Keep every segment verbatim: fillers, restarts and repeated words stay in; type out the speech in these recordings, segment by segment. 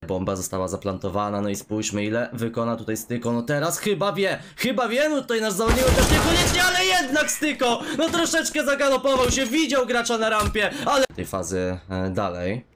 Bomba została zaplantowana, no i spójrzmy, ile wykona tutaj Styko. No teraz chyba wie, chyba wie, no tutaj nasz zawodnik też niekoniecznie, ale jednak Styko, no troszeczkę zagalopował się, widział gracza na rampie, ale tej fazy e, dalej.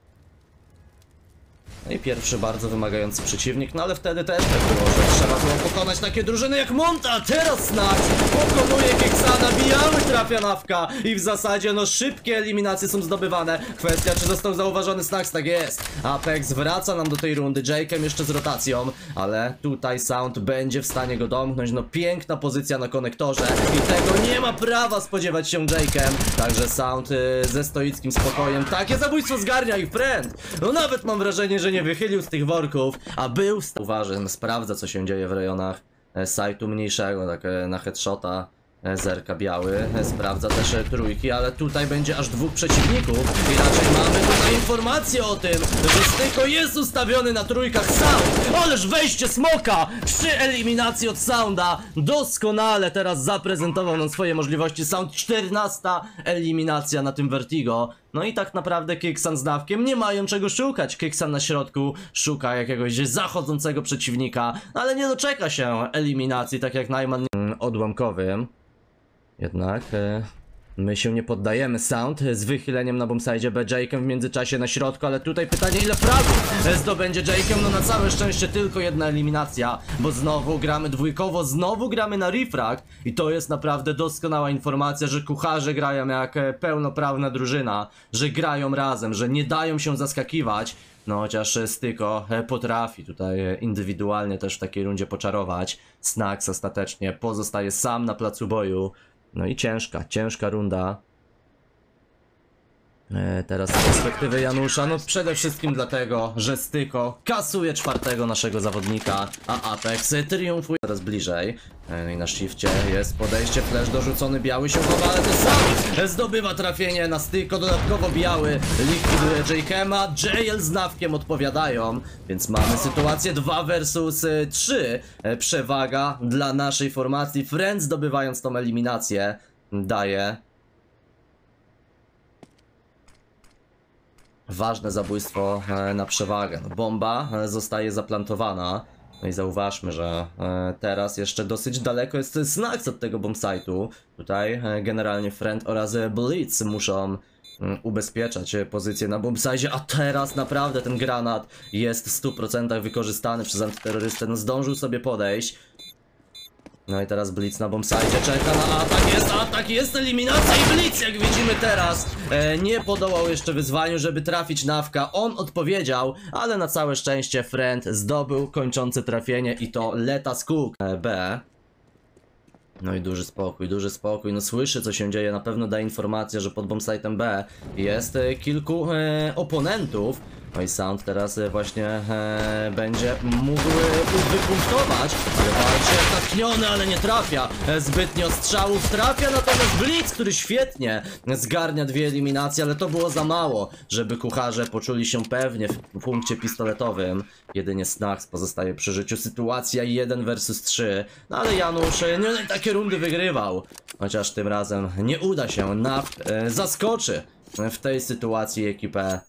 No i pierwszy bardzo wymagający przeciwnik, no ale wtedy też tak było, że trzeba było pokonać takie drużyny jak Monta, a teraz Snax pokonuje Keksana, bijamy trafia Nawka i w zasadzie no szybkie eliminacje są zdobywane. Kwestia, czy został zauważony Snax, tak jest. Apex wraca nam do tej rundy, Jake'em jeszcze z rotacją, ale tutaj Sound będzie w stanie go domknąć, no piękna pozycja na konektorze i tego nie ma prawa spodziewać się Jake'em, także Sound y, ze stoickim spokojem takie zabójstwo zgarnia i friend, no nawet mam wrażenie, że nie wychylił z tych worków, a był uważny, sprawdza co się dzieje w rejonach e, sajtu mniejszego, tak e, na headshota e, zerka biały, e, sprawdza też e, trójki, ale tutaj będzie aż dwóch przeciwników i raczej mamy tutaj informację o tym, że Styko jest ustawiony na trójkach. Sound, ależ wejście smoka przy eliminacji od Sounda, doskonale teraz zaprezentował nam swoje możliwości. Sound, czternasta eliminacja na tym Vertigo. No i tak naprawdę Keksan z Nawkiem nie mają czego szukać. Keksan na środku szuka jakiegoś zachodzącego przeciwnika, ale nie doczeka się eliminacji, tak jak Najman odłamkowym. Jednak e, my się nie poddajemy. Sound z wychyleniem na bombside B, Jake'em w międzyczasie na środku, ale tutaj pytanie, ile fragów zdobędzie Jake'em. No na całe szczęście tylko jedna eliminacja, bo znowu gramy dwójkowo, znowu gramy na refrag i to jest naprawdę doskonała informacja, że kucharze grają jak pełnoprawna drużyna, że grają razem, że nie dają się zaskakiwać. No chociaż Styko potrafi tutaj indywidualnie też w takiej rundzie poczarować. Snax ostatecznie pozostaje sam na placu boju. No i ciężka, ciężka runda. E, teraz z perspektywy Janusza, no przede wszystkim dlatego, że Styko kasuje czwartego naszego zawodnika, a Apex triumfuje coraz bliżej. E, I na shifcie jest podejście, flash dorzucony, biały się chowa, ale ten sam zdobywa trafienie na Styko, dodatkowo biały likwiduje Jake'ema, Jail z Nawkiem odpowiadają, więc mamy sytuację dwa versus trzy. E, przewaga dla naszej formacji, Friend zdobywając tą eliminację daje ważne zabójstwo na przewagę. No, bomba zostaje zaplantowana. No i zauważmy, że teraz jeszcze dosyć daleko jest Snax od tego bombsite'u. Tutaj generalnie Friend oraz Blitz muszą ubezpieczać pozycję na bombsite, a teraz naprawdę ten granat jest w stu procentach wykorzystany przez antyterrorystę. No, zdążył sobie podejść. No i teraz Blitz na bombsite czeka na atak, jest atak, jest eliminacja i Blitz, jak widzimy teraz, e, nie podołał jeszcze wyzwaniu, żeby trafić Nawka. On odpowiedział, ale na całe szczęście Friend zdobył kończące trafienie i to Leta Skuk e, B. No i duży spokój, duży spokój, no słyszy co się dzieje, na pewno da informację, że pod bombsite'em B jest e, kilku e, oponentów. No i Sound teraz właśnie e, będzie mógł e, wypunktować, ale walczy jak natchniony, ale nie trafia e, zbytnio strzałów, trafia natomiast Blitz, który świetnie zgarnia dwie eliminacje, ale to było za mało, żeby kucharze poczuli się pewnie w punkcie pistoletowym. Jedynie Snax pozostaje przy życiu, sytuacja jeden versus trzy, no ale Janusz e, nie takie rundy wygrywał, chociaż tym razem nie uda się, Naw e, zaskoczy w tej sytuacji ekipę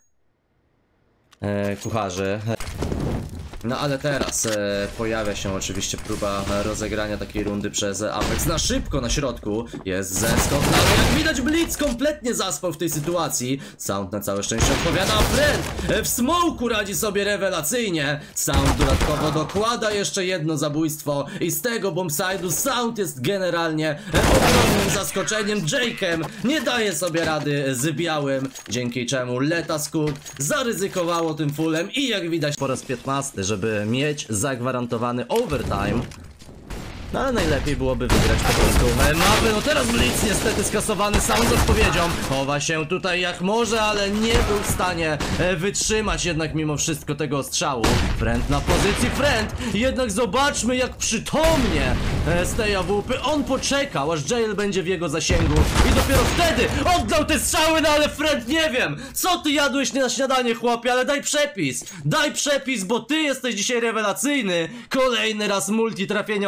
E, kucharzy. No ale teraz e, pojawia się oczywiście próba rozegrania takiej rundy przez Apex na szybko na środku. Jest zeskok, ale jak widać Blitz kompletnie zaspał w tej sytuacji. Sound na całe szczęście odpowiada, a Friend w smoku radzi sobie rewelacyjnie. Sound dodatkowo dokłada jeszcze jedno zabójstwo i z tego bombside'u Sound jest generalnie ogromnym zaskoczeniem. Jake'em nie daje sobie rady z białym, dzięki czemu Leta Skuk zaryzykowało tym fullem i jak widać po raz piętnasty, żeby mieć zagwarantowany overtime. No ale najlepiej byłoby wygrać po prostu mapy. No teraz Blitz niestety skasowany, Sound z odpowiedzią. Chowa się tutaj jak może, ale nie był w stanie wytrzymać jednak mimo wszystko tego strzału. Friend na pozycji, Friend. Jednak zobaczmy jak przytomnie z tej A W P on poczekał, aż Jail będzie w jego zasięgu i dopiero wtedy oddał te strzały, no ale Friend, nie wiem, co ty jadłeś na śniadanie, chłopie, ale daj przepis. Daj przepis, bo ty jesteś dzisiaj rewelacyjny. Kolejny raz multi trafienia od Frienda.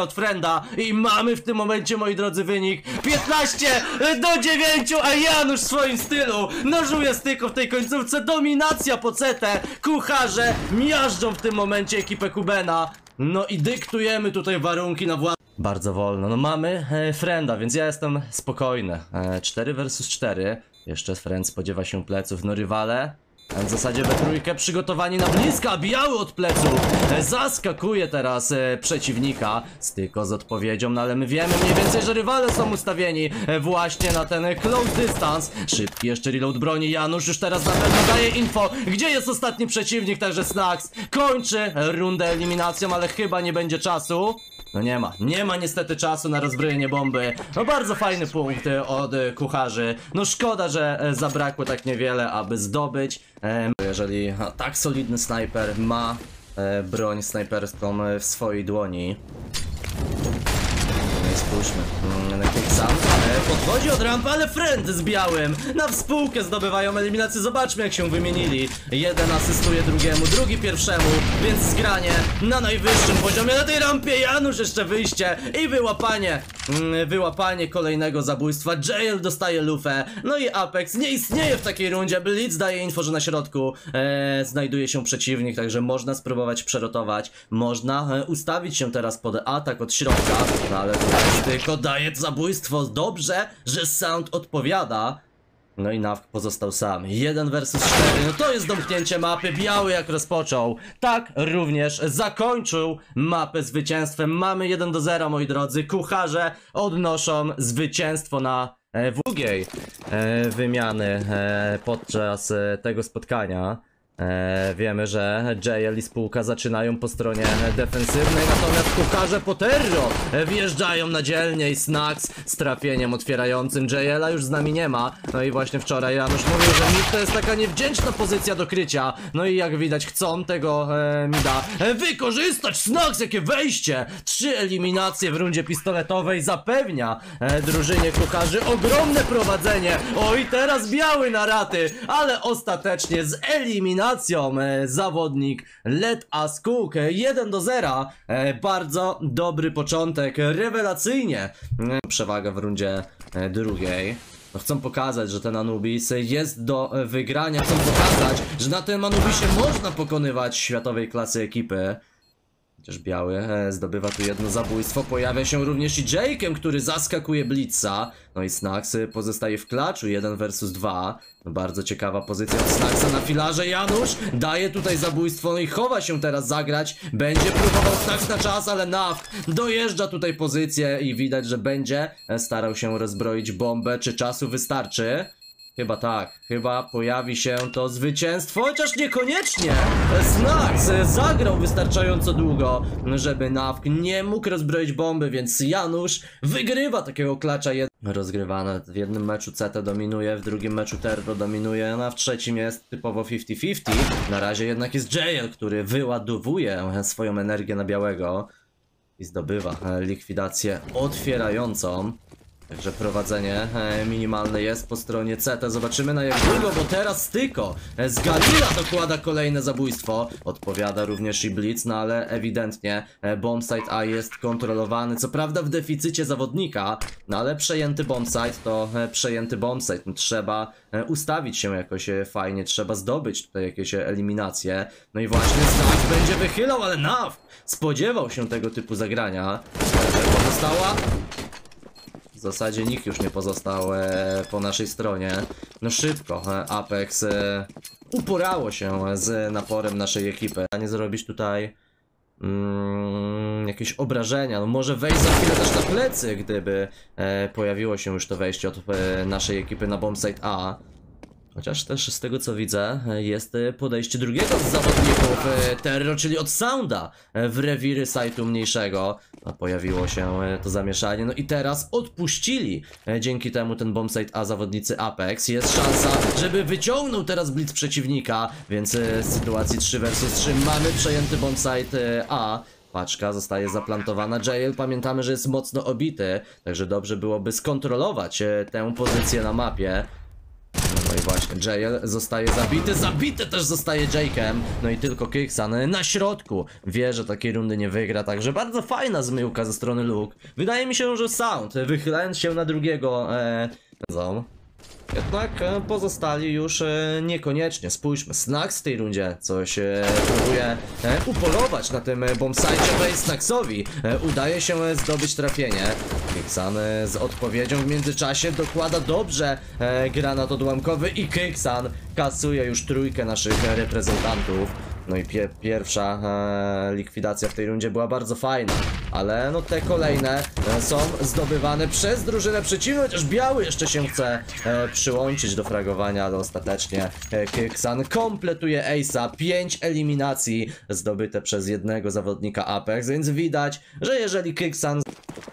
uwaga, i mamy w tym momencie, moi drodzy, wynik piętnaście do dziewięciu, a Janusz w swoim stylu nożuje styko w tej końcówce, dominacja po cetę, kucharze miażdżą w tym momencie ekipę Kubena, no i dyktujemy tutaj warunki na własne. Bardzo wolno, no mamy e, Frenda, więc ja jestem spokojny, e, cztery versus cztery, jeszcze Friend spodziewa się pleców, no rywale w zasadzie we trójkę przygotowani na bliska, biały od pleców e, zaskakuje teraz e, przeciwnika, styko z odpowiedzią, no ale my wiemy mniej więcej, że rywale są ustawieni e, właśnie na ten e, close distance, szybki jeszcze reload broni, Janusz już teraz na pewno daje info, gdzie jest ostatni przeciwnik, także Snax kończy rundę eliminacją, ale chyba nie będzie czasu. No nie ma, nie ma niestety czasu na rozbrojenie bomby. No bardzo fajny punkt od kucharzy. No szkoda, że e, zabrakło tak niewiele, aby zdobyć. E, jeżeli a, tak solidny snajper ma e, broń snajperską w swojej dłoni. No i spójrzmy, mm, Quicksand e, podchodzi od rampy, ale Friend z białym na współkę zdobywają eliminację. Zobaczmy, jak się wymienili. Jeden asystuje drugiemu, drugi pierwszemu, więc zgranie na najwyższym poziomie. Na tej rampie Janusz jeszcze wyjście i wyłapanie mm, wyłapanie kolejnego zabójstwa. Jael dostaje lufę, no i Apex nie istnieje w takiej rundzie. Blitz daje info, że na środku e, znajduje się przeciwnik, także można spróbować przerotować, można e, ustawić się teraz pod atak od środka, no ale tylko daje zabójstwo. Dobrze, że Sound odpowiada. No i Nawk pozostał sam. jeden versus cztery. No to jest domknięcie mapy. Biały jak rozpoczął, tak również zakończył mapę zwycięstwem. Mamy jeden do zera, moi drodzy. Kucharze odnoszą zwycięstwo na e, drugiej e, wymiany e, podczas e, tego spotkania. E, wiemy, że Jael i spółka zaczynają po stronie defensywnej, natomiast kucharze po terro wjeżdżają na dzielnie i Snax z trafieniem otwierającym. Jaela już z nami nie ma, no i właśnie wczoraj Janusz mówił, że mid to jest taka niewdzięczna pozycja do krycia, no i jak widać chcą tego e, mida e, wykorzystać. Snax, jakie wejście! Trzy eliminacje w rundzie pistoletowej zapewnia e, drużynie kucharzy ogromne prowadzenie. Oj, teraz biały na raty, ale ostatecznie z eliminacją E, zawodnik Let Us Cook jeden do zera. E, bardzo dobry początek, rewelacyjnie. E, przewaga w rundzie e, drugiej. No, chcą pokazać, że ten Anubis jest do wygrania. Chcą pokazać, że na tym Anubisie można pokonywać światowej klasy ekipy. Chociaż biały e, zdobywa tu jedno zabójstwo. Pojawia się również i Jake'em, który zaskakuje Blitza. No i Snax pozostaje w klaczu jeden versus dwa. No, bardzo ciekawa pozycja od Snaxa na filarze. Janusz daje tutaj zabójstwo, no i chowa się teraz zagrać. Będzie próbował Snax na czas, ale Nawk dojeżdża tutaj pozycję i widać, że będzie starał się rozbroić bombę. Czy czasu wystarczy? Chyba tak, chyba pojawi się to zwycięstwo, chociaż niekoniecznie. Snax zagrał wystarczająco długo, żeby Nawk nie mógł rozbroić bomby, więc Janusz wygrywa takiego klacza. Rozgrywane w jednym meczu C T dominuje, w drugim meczu Terro dominuje, no a w trzecim jest typowo pięćdziesiąt pięćdziesiąt. Na razie jednak jest Jael, który wyładowuje swoją energię na białego i zdobywa likwidację otwierającą. Także prowadzenie minimalne jest po stronie C T. Zobaczymy na jak długo, bo teraz Styko z Galila dokłada kolejne zabójstwo. Odpowiada również i Blitz, no ale ewidentnie bombsite A jest kontrolowany. Co prawda w deficycie zawodnika, no ale przejęty bombsite to przejęty bombsite. No, trzeba ustawić się jakoś fajnie, trzeba zdobyć tutaj jakieś eliminacje. No i właśnie Snax będzie wychylał, ale Nawk spodziewał się tego typu zagrania. Pozostała... W zasadzie nikt już nie pozostał e, po naszej stronie. No szybko, e, Apex e, uporało się z naporem naszej ekipy. A nie zrobić tutaj mm, jakieś obrażenia. No może wejść za chwilę też na plecy, gdyby e, pojawiło się już to wejście od e, naszej ekipy na bombsite A. Chociaż też z tego co widzę jest podejście drugiego z zawodników Terro, czyli od Sounda w rewiry sajtu mniejszego. Pojawiło się to zamieszanie, no i teraz odpuścili dzięki temu ten bombsite A zawodnicy Apex. Jest szansa, żeby wyciągnął teraz blitz przeciwnika, więc w sytuacji trzy versus trzy mamy przejęty bombsite A. Paczka zostaje zaplantowana. Jael, pamiętamy, że jest mocno obity, także dobrze byłoby skontrolować tę pozycję na mapie. No i i właśnie Jael zostaje zabity, zabity też zostaje Jake'em. No i tylko Kixan na środku wie, że takiej rundy nie wygra, także bardzo fajna zmyłka ze strony Luke. Wydaje mi się, że Sound, wychylając się na drugiego e, zone, jednak e, pozostali już e, niekoniecznie. Spójrzmy, Snax w tej rundzie coś e, próbuje e, upolować na tym e, bombsite, bo Snaxowi e, udaje się e, zdobyć trafienie. Kixan e, z odpowiedzią w międzyczasie dokłada dobrze e, granat odłamkowy i Kixan kasuje już trójkę naszych e, reprezentantów. No i pie pierwsza e, likwidacja w tej rundzie była bardzo fajna, ale no te kolejne e, są zdobywane przez drużynę przeciwną, chociaż biały jeszcze się chce e, przyłączyć do fragowania, ale ostatecznie e, Kixan kompletuje ace'a, pięć eliminacji zdobyte przez jednego zawodnika Apex, więc widać, że jeżeli Kixan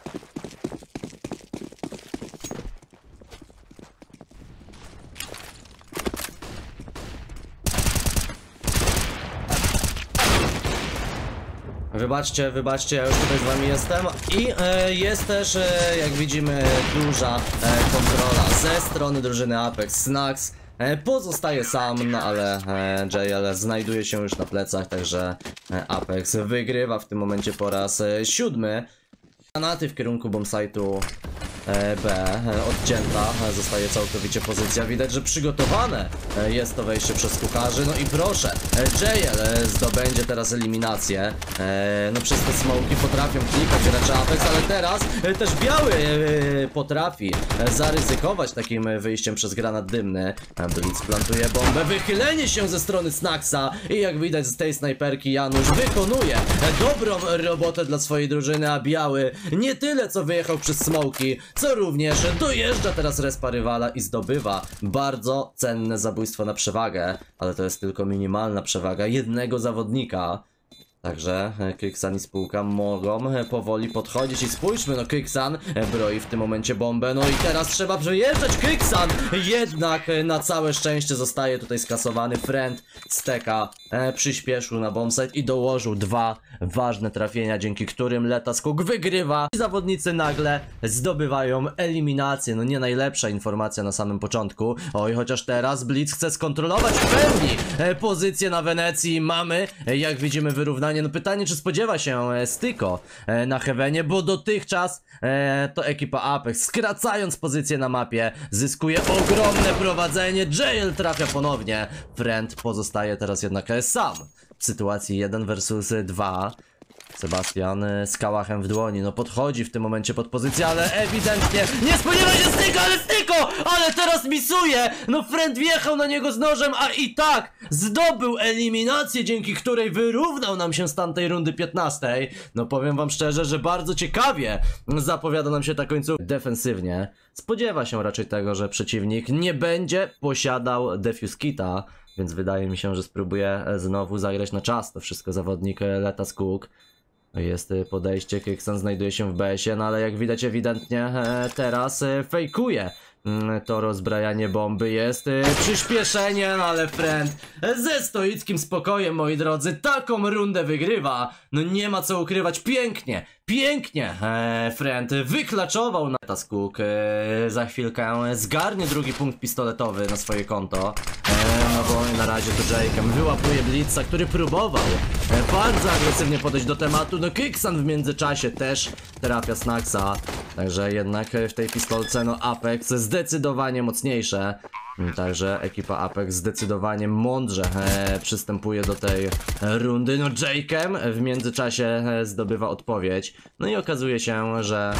Wybaczcie, wybaczcie, ja już tutaj z wami jestem i e, jest też, e, jak widzimy, duża e, kontrola ze strony drużyny Apex. Snax e, pozostaje sam, no ale e, Jael znajduje się już na plecach, także e, Apex wygrywa w tym momencie po raz e, siódmy. Granaty w kierunku bombsite'u e, B e, odcięta, e, zostaje całkowicie pozycja, widać, że przygotowane e, jest to wejście przez kucharzy, no i proszę, e, Jael e, zdobędzie teraz eliminację, e, no przez te smoki potrafią klikać gracze Apex, ale teraz e, też biały e, potrafi e, zaryzykować takim e, wyjściem przez granat dymny. e, Blitz plantuje bombę, wychylenie się ze strony Snaxa i jak widać z tej snajperki Janusz wykonuje e, dobrą robotę dla swojej drużyny, a biały nie tyle co wyjechał przez smoki, co również dojeżdża teraz respa rywala i zdobywa bardzo cenne zabójstwo na przewagę, ale to jest tylko minimalna przewaga jednego zawodnika. Także Kixan i spółka mogą powoli podchodzić i spójrzmy, no Kixan broi w tym momencie bombę, no i teraz trzeba przejeżdżać. Kixan jednak na całe szczęście zostaje tutaj skasowany. Friend Steka e, przyspieszył na bombsite i dołożył dwa ważne trafienia, dzięki którym Letaskuk wygrywa. I zawodnicy nagle zdobywają eliminację, no nie najlepsza informacja na samym początku. Oj, chociaż teraz Blitz chce skontrolować w pełni e, pozycję na Wenecji. Mamy, e, jak widzimy, wyrównanie. No pytanie, czy spodziewa się e, Styko e, na Heavenie, bo dotychczas e, to ekipa Apex, skracając pozycję na mapie, zyskuje ogromne prowadzenie. Jael trafia ponownie. Friend pozostaje teraz jednak e, sam w sytuacji jeden versus dwa. Sebastian z kałachem w dłoni, no podchodzi w tym momencie pod pozycję, ale ewidentnie nie spodziewa się Styko, ale Styko! Ale teraz misuje! No Friend wjechał na niego z nożem, a i tak zdobył eliminację, dzięki której wyrównał nam się z tamtej rundy piętnastej. No powiem wam szczerze, że bardzo ciekawie zapowiada nam się ta końcówka. Defensywnie spodziewa się raczej tego, że przeciwnik nie będzie posiadał defuse kita, więc wydaje mi się, że spróbuje znowu zagrać na czas. To wszystko zawodnik Letaskuk. Jest podejście, Kixan znajduje się w B S ie, no ale jak widać ewidentnie e, teraz e, fejkuje mm, to rozbrajanie bomby. Jest e, przyspieszenie, no ale Friend e, ze stoickim spokojem, moi drodzy, taką rundę wygrywa. No nie ma co ukrywać, pięknie, pięknie e, Friend wyklaczował na Letaskuk. E, za chwilkę zgarnie drugi punkt pistoletowy na swoje konto. E, no bo na razie to Jake'em wyłapuje Blitza, który próbował e, bardzo agresywnie podejść do tematu. No Kixan w międzyczasie też trafia Snaxa. Także jednak w tej pistolce no Apex zdecydowanie mocniejsze. Także ekipa Apex zdecydowanie mądrze e, przystępuje do tej rundy. No Jake'em w międzyczasie e, zdobywa odpowiedź. No i okazuje się, że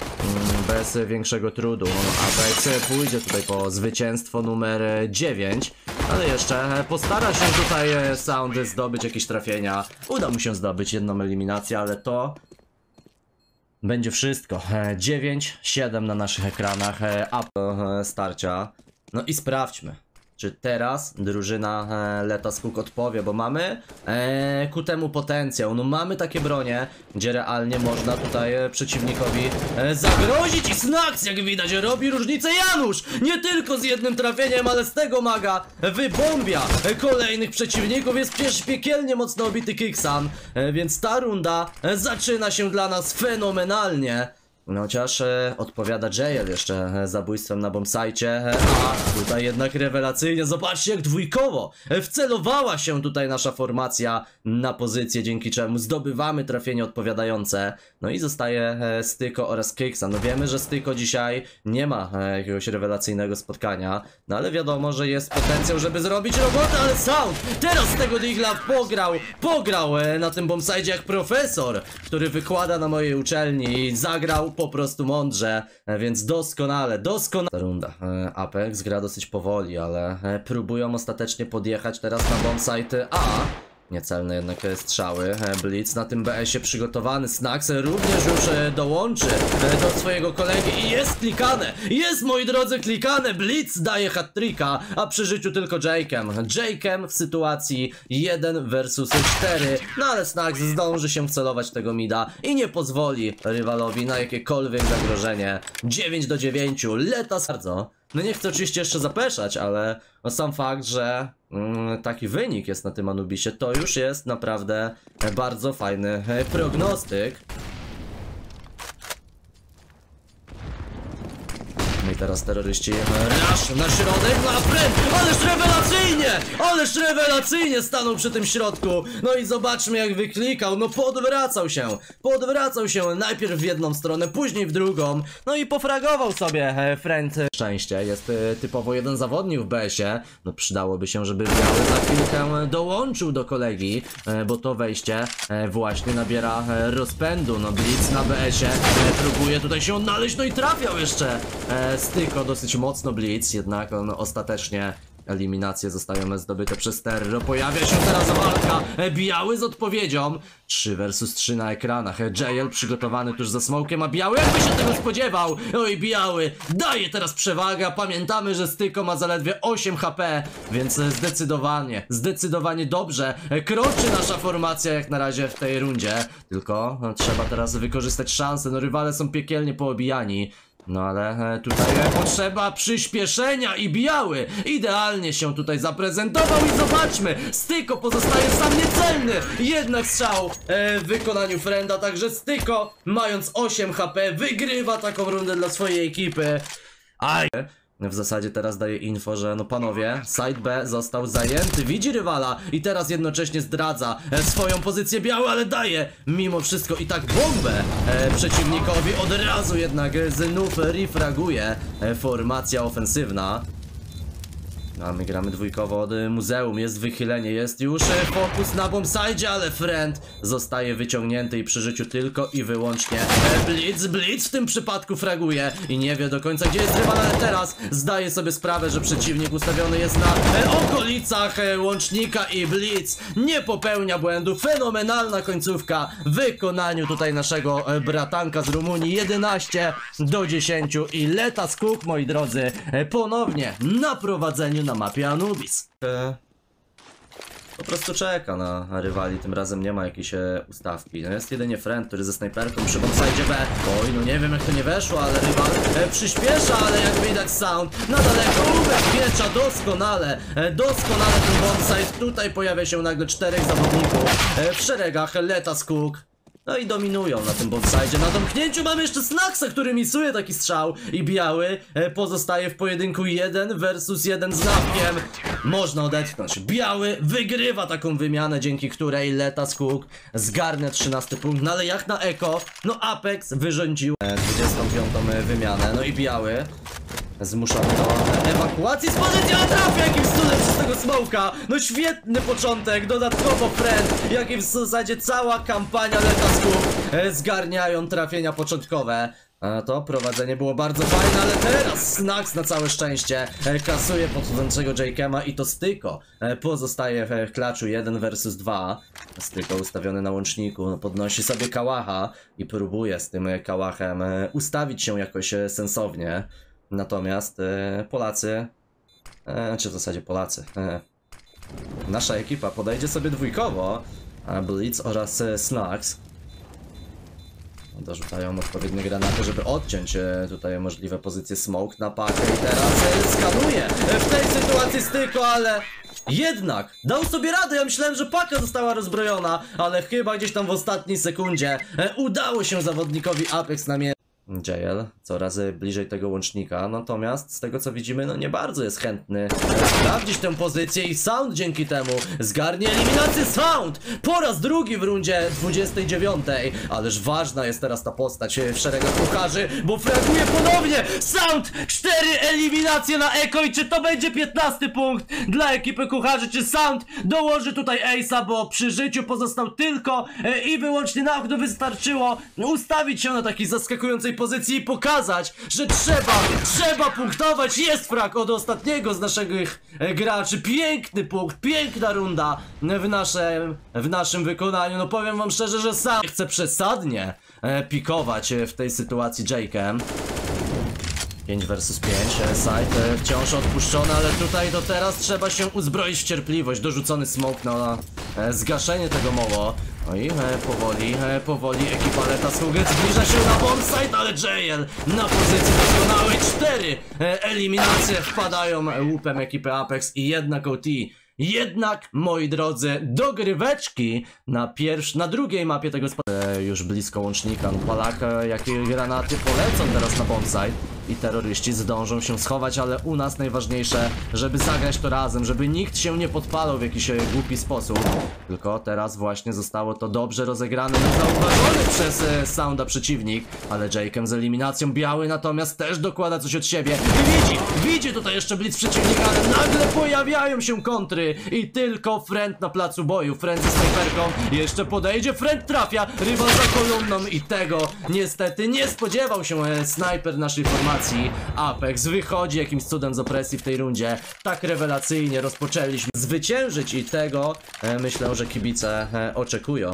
mm, bez większego trudu Apex pójdzie tutaj po zwycięstwo numer dziewięć. Ale jeszcze postara się tutaj Sound zdobyć jakieś trafienia. Uda mu się zdobyć jedną eliminację, ale to będzie wszystko. dziewięć siedem na naszych ekranach. Up starcia. No i sprawdźmy, czy teraz drużyna e, Letaskuk odpowie, bo mamy e, ku temu potencjał. No mamy takie bronie, gdzie realnie można tutaj e, przeciwnikowi e, zagrozić i Snax, jak widać, robi różnicę. Janusz nie tylko z jednym trafieniem, ale z tego maga wybombia e, kolejnych przeciwników. Jest przecież piekielnie mocno obity Kixan, e, więc ta runda e, zaczyna się dla nas fenomenalnie. No chociaż e, odpowiada Jael jeszcze e, zabójstwem na bombsite, e, a tutaj jednak rewelacyjnie, zobaczcie jak dwójkowo e, wcelowała się tutaj nasza formacja na pozycję, dzięki czemu zdobywamy trafienie odpowiadające. No i zostaje e, Styko oraz Kyksa. No wiemy, że Styko dzisiaj nie ma e, jakiegoś rewelacyjnego spotkania, no ale wiadomo, że jest potencjał, żeby zrobić robotę, ale Sound teraz z tego Digla pograł, pograł e, na tym bombsite jak profesor, który wykłada na mojej uczelni i zagrał po prostu mądrze, więc doskonale, doskonale. Ta runda. Apex gra dosyć powoli, ale próbują ostatecznie podjechać teraz na bombsite A. Niecelne jednak strzały. Blitz na tym B S ie przygotowany. Snax również już dołączy do swojego kolegi i jest klikane. Jest, moi drodzy, klikane. Blitz daje hat-tricka, a przy życiu tylko Jakem. Jakem w sytuacji jeden versus cztery. No ale Snax zdąży się wcelować tego mida i nie pozwoli rywalowi na jakiekolwiek zagrożenie. dziewięć do dziewięciu. Leta bardzo. No nie chcę oczywiście jeszcze zapeszać, ale no sam fakt, że mm, taki wynik jest na tym Anubisie, to już jest naprawdę bardzo fajny prognostyk. No i teraz terroryści rush na środek, na front, ależ rewelacyjnie, ależ rewelacyjnie stanął przy tym środku. No i zobaczmy jak wyklikał, no podwracał się, podwracał się najpierw w jedną stronę, później w drugą. No i pofragował sobie friend. Szczęście, jest typowo jeden zawodnik w B S ie, no przydałoby się, żeby Biały za chwilkę dołączył do kolegi, bo to wejście właśnie nabiera rozpędu. No Blitz na B S ie próbuje tutaj się odnaleźć, no i trafiał jeszcze Styko dosyć mocno Blitz, jednak on ostatecznie eliminacje zostają zdobyte przez Terro. Pojawia się teraz walka, Biały z odpowiedzią. trzy versus trzy na ekranach. Jael przygotowany tuż za smokiem, a Biały jakby się tego spodziewał. Oj, Biały daje teraz przewagę. Pamiętamy, że Styko ma zaledwie osiem H P, więc zdecydowanie, zdecydowanie dobrze kroczy nasza formacja jak na razie w tej rundzie. Tylko no, trzeba teraz wykorzystać szansę. No rywale są piekielnie poobijani. No ale tutaj potrzeba przyspieszenia i Biały idealnie się tutaj zaprezentował i zobaczmy, Styko pozostaje sam niecelny, jednak strzał e, w wykonaniu Frenda, także Styko mając osiem H P wygrywa taką rundę dla swojej ekipy. Aj. W zasadzie teraz daje info, że no panowie, side B został zajęty, widzi rywala i teraz jednocześnie zdradza e, swoją pozycję Biały, ale daje mimo wszystko i tak bombę e, przeciwnikowi, od razu jednak znów refraguje e, formacja ofensywna. A my gramy dwójkowo od muzeum, jest wychylenie, jest już fokus na bombsite, ale friend zostaje wyciągnięty i przy życiu tylko i wyłącznie Blitz. Blitz w tym przypadku fraguje i nie wie do końca gdzie jest rywal, ale teraz zdaje sobie sprawę, że przeciwnik ustawiony jest na okolicach łącznika i Blitz nie popełnia błędu. Fenomenalna końcówka w wykonaniu tutaj naszego bratanka z Rumunii, jedenaście do dziesięciu i Leta Skok, moi drodzy, ponownie na prowadzeniu na mapie Anubis. Po prostu czeka na rywali, tym razem nie ma jakiejś e, ustawki. No jest jedynie friend, który ze snajperką przy bombsite B. Oj, no nie wiem jak to nie weszło, ale rywal e, przyspiesza, ale jak widać Sound na daleko ubezpiecza doskonale, e, doskonale ten bombsite. Tutaj pojawia się nagle czterech zawodników e, w szeregach Leta Skok. No i dominują na tym bombsite. Na domknięciu mamy jeszcze Snaxa, który misuje taki strzał. I Biały e, pozostaje w pojedynku jeden versus jeden z napkiem. Można odetchnąć. Biały wygrywa taką wymianę, dzięki której Leta Skok zgarnia trzynasty punkt. No ale jak na eko, no Apex wyrządził e, dwudziestą piątą wymianę. No i Biały zmuszony do ewakuacji z pozycji, a trafia jakimś cudem przez tego smoka. No świetny początek, dodatkowo friend, jak i w zasadzie cała kampania Leta Skok e, zgarniają trafienia początkowe. E, to prowadzenie było bardzo fajne, ale teraz Snax na całe szczęście e, kasuje podchodzącego Jakema i to Styko e, pozostaje w klaczu jeden versus dwa. Styko ustawiony na łączniku, no, podnosi sobie kałacha i próbuje z tym kałachem e, ustawić się jakoś e, sensownie. Natomiast e, Polacy, e, czy w zasadzie Polacy, e, nasza ekipa podejdzie sobie dwójkowo, a Blitz oraz e, Snax dorzucają odpowiednie granaty, żeby odciąć e, tutaj możliwe pozycje smoke na pakę i teraz e, skanuje e, w tej sytuacji Styko, ale jednak dał sobie radę. Ja myślałem, że paka została rozbrojona, ale chyba gdzieś tam w ostatniej sekundzie e, udało się zawodnikowi Apex namierzyć. J L coraz bliżej tego łącznika, natomiast z tego co widzimy, no nie bardzo jest chętny sprawdzić tę pozycję i Sound dzięki temu zgarnie eliminację. Sound po raz drugi w rundzie dwudziestej dziewiątej, ależ ważna jest teraz ta postać w szeregach kucharzy, bo fraguje ponownie. Sound, cztery eliminacje na Eko i czy to będzie piętnasty punkt dla ekipy kucharzy, czy Sound dołoży tutaj Ace'a, bo przy życiu pozostał tylko e, i wyłącznie na okno. Wystarczyło ustawić się na takiej zaskakującej pozycji i pokazać, że trzeba, trzeba punktować. Jest frag od ostatniego z naszych e, graczy. Piękny punkt, piękna runda w naszym, w naszym wykonaniu. No powiem wam szczerze, że sam chcę przesadnie e, pikować w tej sytuacji Jake'em. pięć versus pięć, side wciąż odpuszczony, ale tutaj to teraz trzeba się uzbroić w cierpliwość. Dorzucony smoke na e, zgaszenie tego moło. No i e, powoli, e, powoli ekipa Leta Sugec zbliża się na bombsite, ale J L na pozycji doskonałej. Cztery e, eliminacje wpadają łupem ekipy Apex i jednak O T. Jednak, moi drodzy, dogryweczki na pierwsz, na drugiej mapie tego sp e, już blisko łącznika. No, Polaka, jakie granaty polecą teraz na bombsite i terroryści zdążą się schować, ale u nas najważniejsze, żeby zagrać to razem, żeby nikt się nie podpalał w jakiś e, głupi sposób. Tylko teraz właśnie zostało to dobrze rozegrane, zauważony przez e, Sounda przeciwnik, ale Jake'em z eliminacją. Biały natomiast też dokłada coś od siebie i widzi, widzi tutaj jeszcze blitz przeciwnika, ale nagle pojawiają się kontry i tylko Friend na placu boju. Friend ze snajperką jeszcze podejdzie, Friend trafia, rywal za kolumną i tego niestety nie spodziewał się e, snajper naszej formacji. Apex wychodzi jakimś cudem z opresji w tej rundzie. Tak rewelacyjnie rozpoczęliśmy zwyciężyć i tego e, myślę, że kibice e, oczekują.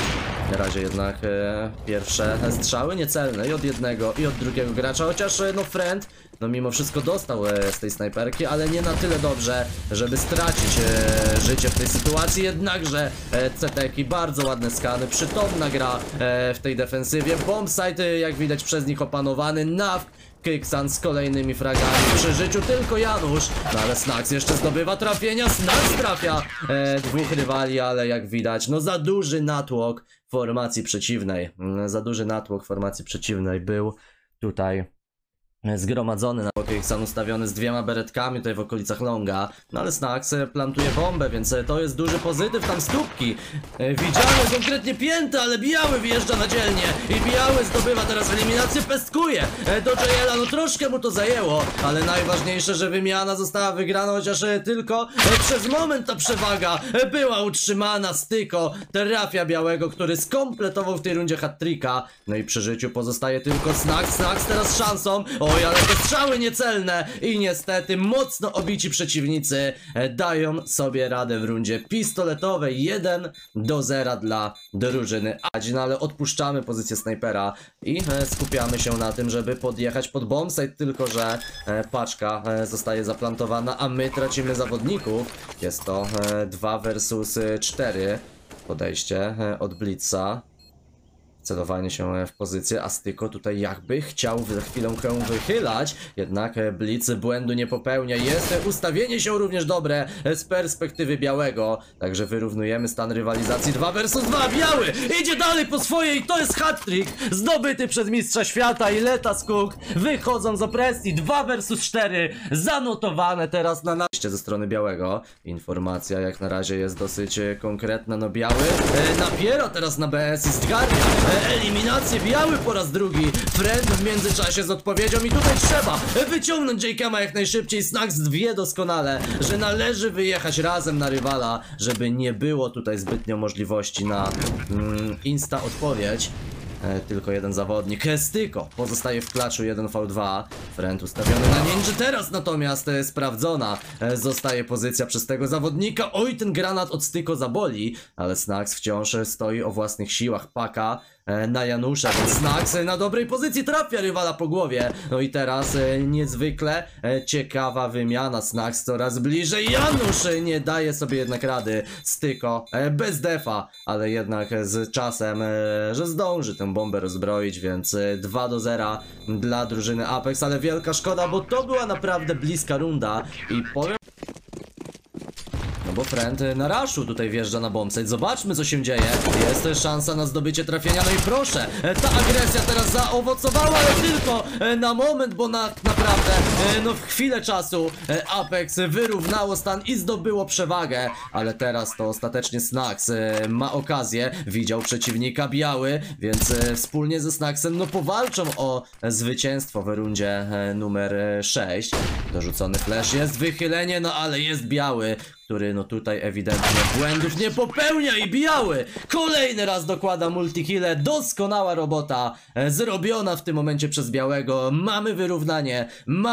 Na razie jednak e, pierwsze strzały niecelne i od jednego i od drugiego gracza, chociaż e, no Friend no mimo wszystko dostał e, z tej snajperki, ale nie na tyle dobrze, żeby stracić e, życie w tej sytuacji. Jednakże e, C T ki, bardzo ładne skany, przytomna gra e, w tej defensywie. Bombsite e, jak widać przez nich opanowany. Nawk Kyksan z kolejnymi fragami przy życiu tylko Janusz, no ale Snax jeszcze zdobywa trafienia. Snax trafia e, dwóch rywali, ale jak widać no za duży natłok formacji przeciwnej, za duży natłok formacji przeciwnej był tutaj zgromadzony na Kyksan, ustawiony z dwiema beretkami tutaj w okolicach longa. No ale Snax plantuje bombę, więc to jest duży pozytyw. Tam stópki widziane, konkretnie pięte, ale Biały wjeżdża na dzielnie i Biały zdobywa teraz eliminację, pestkuje do J L-a. No troszkę mu to zajęło, ale najważniejsze, że wymiana została wygrana, chociaż tylko przez moment ta przewaga była utrzymana. Styko trafia Białego, który skompletował w tej rundzie hat-tricka. No i przy życiu pozostaje tylko Snax. Snax teraz z szansą. Oj, ale te strzały niecelne i niestety mocno obici przeciwnicy dają sobie radę w rundzie pistoletowej. jeden do zera dla drużyny Adzi, no ale odpuszczamy pozycję snajpera i skupiamy się na tym, żeby podjechać pod bombsite, tylko że paczka zostaje zaplantowana, a my tracimy zawodników. Jest to dwa versus cztery podejście od Blitza. Celowanie się w pozycję, a Styko tutaj jakby chciał za chwilę wychylać, jednak Blitz błędu nie popełnia. Jest ustawienie się również dobre z perspektywy Białego, także wyrównujemy stan rywalizacji. dwa versus dwa, Biały idzie dalej po swoje i to jest hat-trick zdobyty przez mistrza świata i Leta Skuk wychodzą z opresji. dwa versus cztery zanotowane teraz na naście ze strony Białego. Informacja jak na razie jest dosyć konkretna, no Biały e, napiera teraz na B S i zgarnia eliminację. Biały po raz drugi. Friend w międzyczasie z odpowiedzią i tutaj trzeba wyciągnąć Jake'a jak najszybciej. Snax wie doskonale, że należy wyjechać razem na rywala, żeby nie było tutaj zbytnio możliwości na mm, insta odpowiedź. E, tylko jeden zawodnik. Styko pozostaje w klaczu jeden v dwa. Friend ustawiony na ninja. Teraz natomiast e, sprawdzona e, zostaje pozycja przez tego zawodnika. Oj, ten granat od Styko zaboli, ale Snax wciąż stoi o własnych siłach. Paka e, na Janusza, więc Snax e, na dobrej pozycji trafia rywala po głowie. No i teraz e, niezwykle e, ciekawa wymiana. Snax coraz bliżej. Janusz e, nie daje sobie jednak rady. Styko e, bez defa, ale jednak e, z czasem, e, że zdąży tę bombę rozbroić, więc dwa do zera dla drużyny Apex, ale wielka szkoda, bo to była naprawdę bliska runda i powiem... No bo Friend na raszu tutaj wjeżdża na bombsite. Zobaczmy, co się dzieje. Jest też szansa na zdobycie trafienia. No i proszę, ta agresja teraz zaowocowała, ale tylko na moment, bo na, naprawdę no w chwilę czasu Apex wyrównało stan i zdobyło przewagę. Ale teraz to ostatecznie Snax ma okazję. Widział przeciwnika biały, więc wspólnie ze Snaxem no powalczą o zwycięstwo w rundzie numer sześć. Dorzucony flash, jest wychylenie, no ale jest biały, który no tutaj ewidentnie błędów nie popełnia i biały kolejny raz dokłada multikille. Doskonała robota zrobiona w tym momencie przez białego. Mamy wyrównanie. Ma...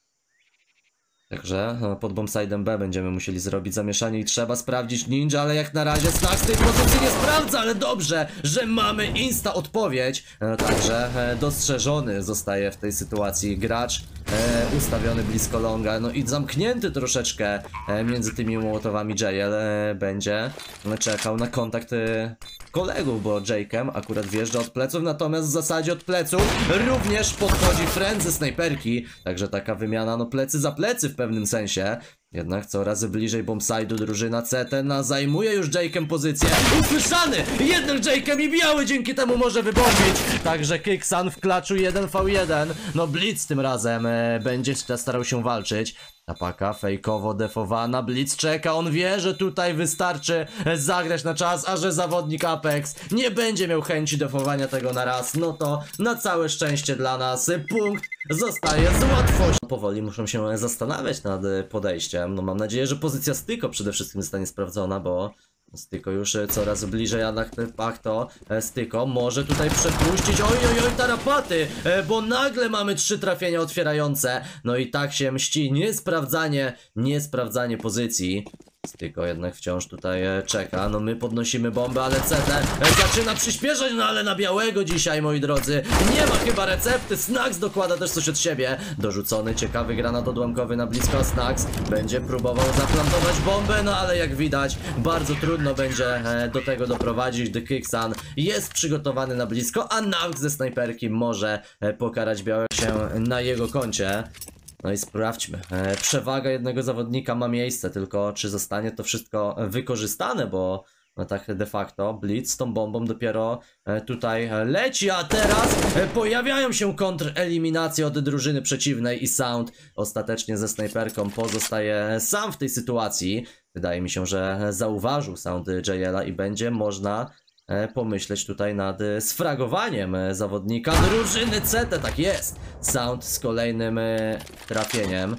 Także pod bombsidem B będziemy musieli zrobić zamieszanie i trzeba sprawdzić ninja, ale jak na razie Snax tej pozycji nie sprawdza, ale dobrze, że mamy insta odpowiedź. Także dostrzeżony zostaje w tej sytuacji gracz e, ustawiony blisko longa, no i zamknięty troszeczkę e, między tymi mołotowami. J L e, będzie czekał na kontakt e, kolegów, bo Jake'em akurat wjeżdża od pleców, natomiast w zasadzie od pleców również podchodzi Friend ze snajperki, także taka wymiana, no plecy za plecy w pewnym sensie. Jednak coraz bliżej bombside'u drużyna C T na zajmuje już Jake'em pozycję. Usłyszany! Jednak Jake'em i biały dzięki temu może wybombić. Także Kixan w klaczu jeden v jeden. No Blitz tym razem e, będzie starał się walczyć. Napaka fejkowo defowana, Blitz czeka, on wie, że tutaj wystarczy zagrać na czas, a że zawodnik Apex nie będzie miał chęci defowania tego na raz, no to na całe szczęście dla nas punkt zostaje z łatwością. Powoli muszą się zastanawiać nad podejściem, no mam nadzieję, że pozycja Styko przede wszystkim zostanie sprawdzona, bo Styko już coraz bliżej, a na to Styko może tutaj przepuścić, oj oj oj tarapaty, bo nagle mamy trzy trafienia otwierające, no i tak się mści, niesprawdzanie, niesprawdzanie pozycji. Styko jednak wciąż tutaj czeka, no my podnosimy bombę, ale C T zaczyna przyspieszać, no ale na białego dzisiaj, moi drodzy, nie ma chyba recepty. Snax dokłada też coś od siebie, dorzucony ciekawy granat odłamkowy na blisko, Snax będzie próbował zaplantować bombę, no ale jak widać bardzo trudno będzie do tego doprowadzić, gdy Kixan jest przygotowany na blisko, a Nauk ze snajperki może pokarać białego się na jego koncie. No i sprawdźmy, e, przewaga jednego zawodnika ma miejsce, tylko czy zostanie to wszystko wykorzystane, bo no tak de facto Blitz z tą bombą dopiero e, tutaj leci, a teraz e, pojawiają się kontreliminacje od drużyny przeciwnej i Sound ostatecznie ze snajperką pozostaje sam w tej sytuacji. Wydaje mi się, że zauważył Sound J L a i będzie można pomyśleć tutaj nad sfragowaniem zawodnika drużyny C T, tak jest. Sound z kolejnym trafieniem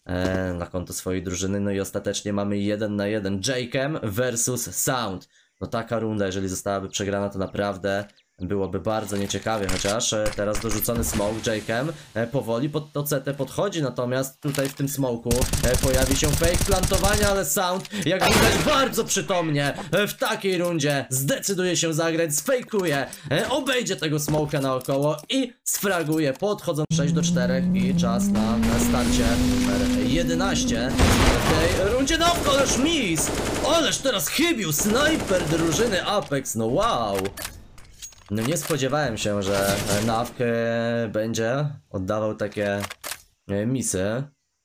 na konto swojej drużyny, no i ostatecznie mamy jeden na jeden Jake'em versus Sound. No taka runda, jeżeli zostałaby przegrana, to naprawdę byłoby bardzo nieciekawie, chociaż teraz dorzucony smoke Jake'em powoli pod to C T podchodzi, natomiast tutaj w tym smoku pojawi się fake plantowania, ale Sound, jak widać, bardzo przytomnie w takiej rundzie zdecyduje się zagrać, sfejkuje, obejdzie tego smoka naokoło i sfraguje, podchodząc sześć do czterech i czas na, na starcie numer jedenaście w tej rundzie. No ależ miss, ależ teraz chybił snajper drużyny Apex, no wow. No nie spodziewałem się, że Nawk będzie oddawał takie misy.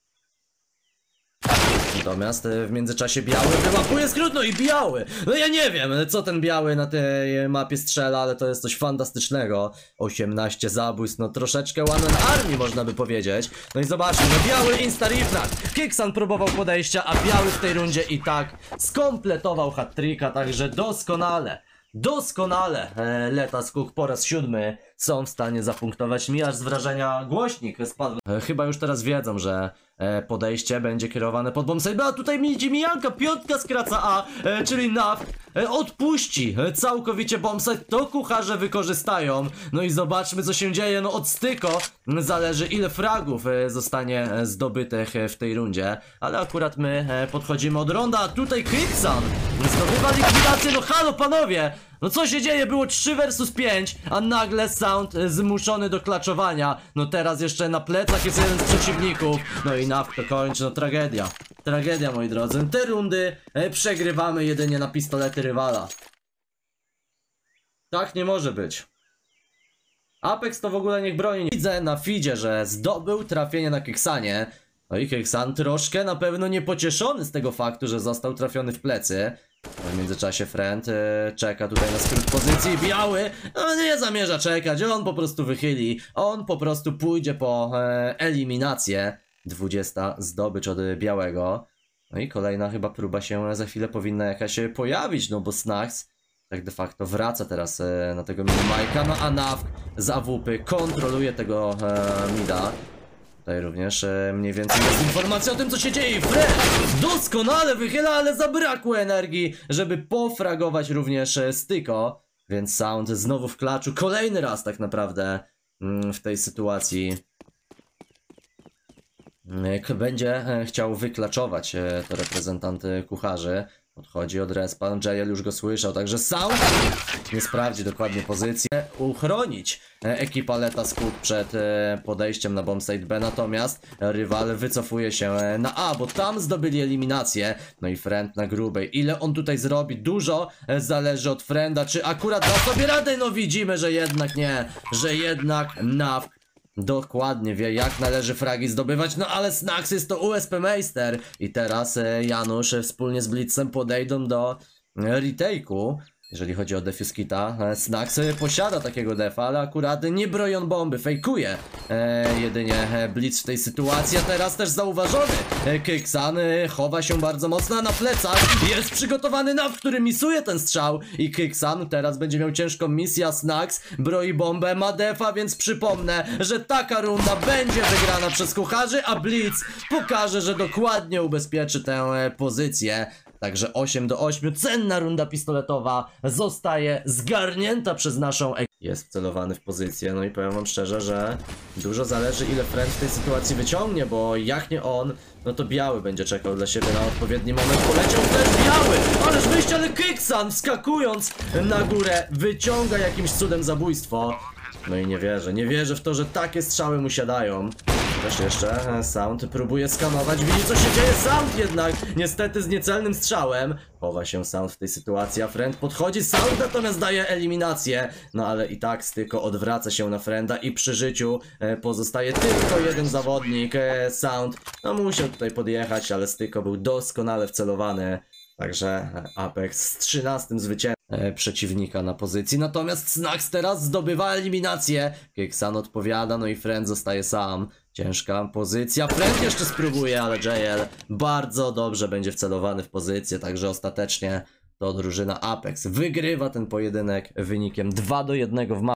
Natomiast w międzyczasie biały wyłapuje skrót, no i biały! No ja nie wiem, co ten biały na tej mapie strzela, ale to jest coś fantastycznego. osiemnaście zabójstw, no troszeczkę One Man Army można by powiedzieć. No i zobaczmy, no biały insta refrag. Kixan próbował podejścia, a biały w tej rundzie i tak skompletował hat-tricka, także doskonale. Doskonale e, Leta Skuk po raz siódmy są w stanie zapunktować. Mi aż z wrażenia głośnik spadł. E, chyba już teraz wiedzą, że e, podejście będzie kierowane pod bombsite. A tutaj mi mijanka, piątka skraca A, e, czyli Nav e, odpuści e, całkowicie bombsite. To kucharze wykorzystają. No i zobaczmy, co się dzieje. No od Styko zależy, ile fragów e, zostanie zdobytych e, w tej rundzie. Ale akurat my e, podchodzimy od ronda, a tutaj Kixan zdobywa likwidację. No halo panowie! No co się dzieje? Było trzy versus pięć, a nagle Sound zmuszony do klaczowania. No teraz jeszcze na plecach jest jeden z przeciwników. No i Nav to kończy, no tragedia. Tragedia, moi drodzy. Te rundy e, przegrywamy jedynie na pistolety rywala. Tak nie może być. Apex to w ogóle niech broni. Widzę na feedzie, że zdobył trafienie na Kixanie. No i Keksan troszkę na pewno niepocieszony z tego faktu, że został trafiony w plecy. W międzyczasie Friend e, czeka tutaj na skrót pozycji. Biały no, nie zamierza czekać, on po prostu wychyli. On po prostu pójdzie po e, eliminację. dwudziesta zdobycz od Białego. No i kolejna chyba próba się za chwilę powinna jakaś pojawić, no bo Snax tak de facto wraca teraz e, na tego minimajka. No a Nawk z A W P kontroluje tego e, mida. Tutaj również e, mniej więcej jest informacja o tym, co się dzieje. Fred doskonale wychyla, ale zabrakło energii, żeby pofragować również e, Styko. Więc Sound znowu w klaczu. Kolejny raz tak naprawdę mm, w tej sytuacji mm, będzie e, chciał wyklaczować e, to reprezentant kucharzy. Odchodzi od respa, J L już go słyszał, także Sound nie sprawdzi dokładnie pozycji. Uchronić ekipa Leta Skut przed podejściem na bombsite B, natomiast rywal wycofuje się na A, bo tam zdobyli eliminację. No i Friend na grubej. Ile on tutaj zrobi? Dużo zależy od Frienda, czy akurat da sobie radę? No widzimy, że jednak nie, że jednak Nawk dokładnie wie, jak należy fragi zdobywać, no ale Snax jest to U S P Meister. I teraz e, Janusz e, wspólnie z Blitzem podejdą do e, retake'u. Jeżeli chodzi o defuse kita, e, Snax e, posiada takiego defa, ale akurat nie broi on bomby, fejkuje e, jedynie e, Blitz w tej sytuacji. A teraz też zauważony e, Keksan e, chowa się bardzo mocno na plecach. Jest przygotowany Nawk, który misuje ten strzał. I Keksan teraz będzie miał ciężką misję, a Snax broi bombę, ma defa, więc przypomnę, że taka runda będzie wygrana przez kucharzy, a Blitz pokaże, że dokładnie ubezpieczy tę e, pozycję. Także osiem do ośmiu, cenna runda pistoletowa zostaje zgarnięta przez naszą ekipę. Jest wcelowany w pozycję, no i powiem wam szczerze, że dużo zależy, ile Friend w tej sytuacji wyciągnie, bo jak nie on, no to Biały będzie czekał dla siebie na odpowiedni moment. Poleciał też Biały, ależ wyjście, ale Keksan wskakując na górę wyciąga jakimś cudem zabójstwo. No i nie wierzę, nie wierzę w to, że takie strzały mu siadają. Też jeszcze Sound próbuje skanować, widzi co się dzieje. Sound jednak niestety z niecelnym strzałem. Chowa się Sound w tej sytuacji, a Friend podchodzi. Sound natomiast daje eliminację. No ale i tak Styko odwraca się na Frienda i przy życiu e, pozostaje tylko jeden zawodnik. e, Sound no musiał tutaj podjechać, ale Styko był doskonale wcelowany. Także Apex z trzynastym zwycięstwem e, przeciwnika na pozycji. Natomiast Snax teraz zdobywa eliminację. Keksan odpowiada, no i Friend zostaje sam. Ciężka pozycja. Friend jeszcze spróbuje, ale J L bardzo dobrze będzie wcelowany w pozycję. Także ostatecznie to drużyna Apex wygrywa ten pojedynek wynikiem dwa do jednego w meczu.